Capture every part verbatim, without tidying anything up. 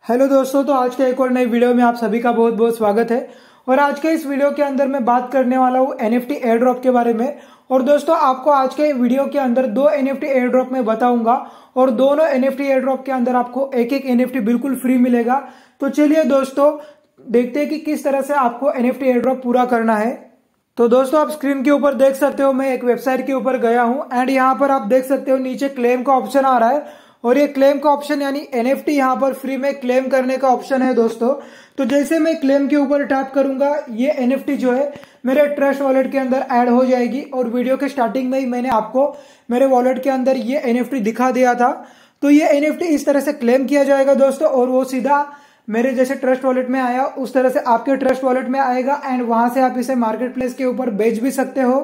Hello दोस्तों, तो आज के एक और नई वीडियो में आप सभी का बहुत बहुत स्वागत है। और आज के इस वीडियो के अंदर मैं बात करने वाला हूँ एनएफटी एयर ड्रॉप के बारे में। और दोस्तों, आपको आज के वीडियो के अंदर दो एनएफटी एयर ड्रॉप में बताऊंगा और दोनों एनएफटी एयर ड्रॉप के अंदर आपको एक एक एनएफटी बिल्कुल फ्री मिलेगा। तो चलिए दोस्तों, देखते हैं कि किस तरह से आपको एनएफटी एयर ड्रॉप पूरा करना है। तो दोस्तों, आप स्क्रीन के ऊपर देख सकते हो, मैं एक वेबसाइट के ऊपर गया हूँ एंड यहाँ पर आप देख सकते हो नीचे क्लेम का ऑप्शन आ रहा है। और ये क्लेम का ऑप्शन यानी एनएफटी यहाँ पर फ्री में क्लेम करने का ऑप्शन है दोस्तों। तो जैसे मैं क्लेम के ऊपर टैप करूंगा, ये एनएफटी जो है मेरे ट्रस्ट वॉलेट के अंदर ऐड हो जाएगी। और वीडियो के स्टार्टिंग में ही मैंने आपको मेरे वॉलेट के अंदर ये एनएफटी दिखा दिया था। तो ये एनएफटी इस तरह से क्लेम किया जाएगा दोस्तों, और वो सीधा मेरे जैसे ट्रस्ट वॉलेट में आया उस तरह से आपके ट्रस्ट वॉलेट में आएगा एंड वहां से आप इसे मार्केट प्लेस के ऊपर बेच भी सकते हो।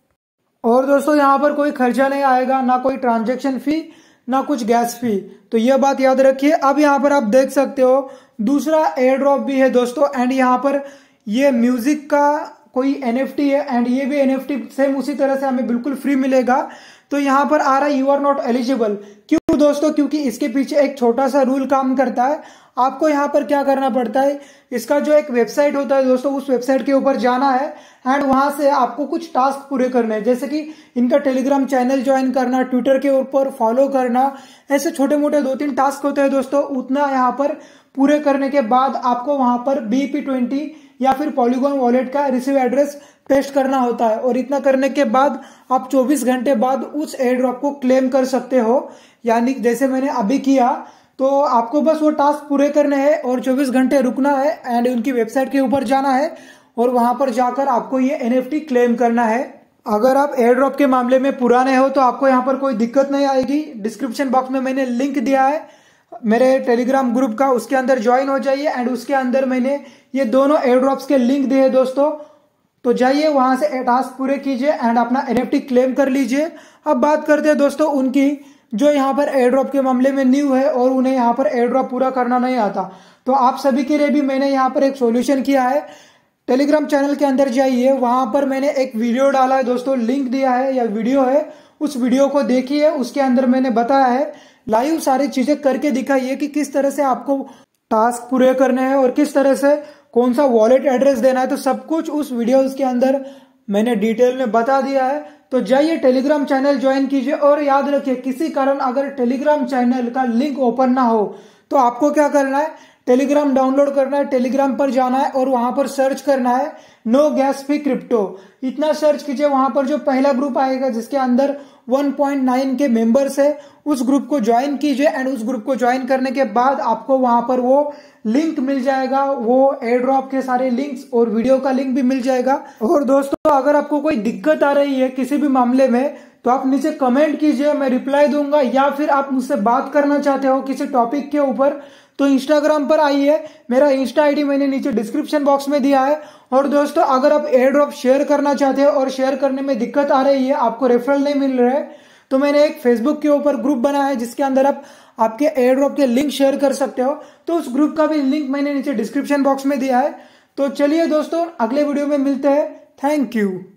और दोस्तों, यहाँ पर कोई खर्चा नहीं आएगा, ना कोई ट्रांजेक्शन फी, ना कुछ गैस फी। तो यह बात याद रखिए। अब यहाँ पर आप देख सकते हो दूसरा एयर ड्रॉप भी है दोस्तों, एंड यहाँ पर ये म्यूजिक का कोई एनएफटी है एंड ये भी एनएफटी सेम उसी तरह से हमें बिल्कुल फ्री मिलेगा। तो यहाँ पर आ रहा है यू आर नॉट एलिजिबल। क्यों दोस्तों? क्योंकि इसके पीछे एक छोटा सा रूल काम करता है। आपको यहाँ पर क्या करना पड़ता है, इसका जो एक वेबसाइट होता है दोस्तों, उस वेबसाइट के ऊपर जाना है एंड वहां से आपको कुछ टास्क पूरे करने हैं, जैसे कि इनका टेलीग्राम चैनल ज्वाइन करना, ट्विटर के ऊपर फॉलो करना, ऐसे छोटे मोटे दो तीन टास्क होते हैं दोस्तों। उतना यहाँ पर पूरे करने के बाद आपको वहां पर बीपी ट्वेंटी या फिर पॉलीगॉन वॉलेट का रिसीव एड्रेस पेस्ट करना होता है। और इतना करने के बाद आप चौबीस घंटे बाद उस एयर ड्रॉप को क्लेम कर सकते हो, यानी जैसे मैंने अभी किया। तो आपको बस वो टास्क पूरे करने हैं और चौबीस घंटे रुकना है एंड उनकी वेबसाइट के ऊपर जाना है और वहां पर जाकर आपको ये एनएफटी क्लेम करना है। अगर आप एयर ड्रॉप के मामले में पुराने हो तो आपको यहाँ पर कोई दिक्कत नहीं आएगी। डिस्क्रिप्शन बॉक्स में मैंने लिंक दिया है मेरे टेलीग्राम ग्रुप का, उसके अंदर ज्वाइन हो जाइए एंड उसके अंदर मैंने ये दोनों एयर ड्रॉप्स के लिंक दिए दोस्तों। तो जाइए वहां से टास्क पूरे कीजिए एंड अपना एनएफटी क्लेम कर लीजिए। अब बात करते हैं दोस्तों उनकी जो यहाँ पर एयर ड्रॉप के मामले में न्यू है और उन्हें यहाँ पर एयर ड्रॉप पूरा करना नहीं आता। तो आप सभी के लिए भी मैंने यहाँ पर एक सॉल्यूशन किया है। टेलीग्राम चैनल के अंदर जाइए, वहां पर मैंने एक वीडियो डाला है दोस्तों, लिंक दिया है या वीडियो है, उस वीडियो को देखिए। उसके अंदर मैंने बताया है लाइव सारी चीजें करके दिखाइए कि किस तरह से आपको टास्क पूरे करने हैं और किस तरह से कौन सा वॉलेट एड्रेस देना है। तो सब कुछ उस वीडियो के अंदर मैंने डिटेल में बता दिया है। तो जाइए टेलीग्राम चैनल ज्वाइन कीजिए। और याद रखिए, किसी कारण अगर टेलीग्राम चैनल का लिंक ओपन ना हो तो आपको क्या करना है, टेलीग्राम डाउनलोड करना है, टेलीग्राम पर जाना है और वहां पर सर्च करना है नो गैस फी क्रिप्टो। इतना सर्च कीजिए, वहां पर जो पहला ग्रुप आएगा जिसके अंदर one point nine K members है, उस ग्रुप को ज्वाइन कीजिए एंड उस ग्रुप को ज्वाइन करने के बाद आपको वहां पर वो लिंक मिल जाएगा, वो एयर ड्रॉप के सारे लिंक्स और वीडियो का लिंक भी मिल जाएगा। और दोस्तों, अगर आपको कोई दिक्कत आ रही है किसी भी मामले में तो आप नीचे कमेंट कीजिए, मैं रिप्लाई दूंगा। या फिर आप मुझसे बात करना चाहते हो किसी टॉपिक के ऊपर तो इंस्टाग्राम पर आइए, मेरा इंस्टा आईडी मैंने नीचे डिस्क्रिप्शन बॉक्स में दिया है। और दोस्तों, अगर आप एयर ड्रॉप शेयर करना चाहते हो और शेयर करने में दिक्कत आ रही है, आपको रेफरल नहीं मिल रहा है, तो मैंने एक फेसबुक के ऊपर ग्रुप बनाया है जिसके अंदर आप आपके एयर ड्रॉप के लिंक शेयर कर सकते हो। तो उस ग्रुप का भी लिंक मैंने नीचे डिस्क्रिप्शन बॉक्स में दिया है। तो चलिए दोस्तों, अगले वीडियो में मिलते हैं। Thank you.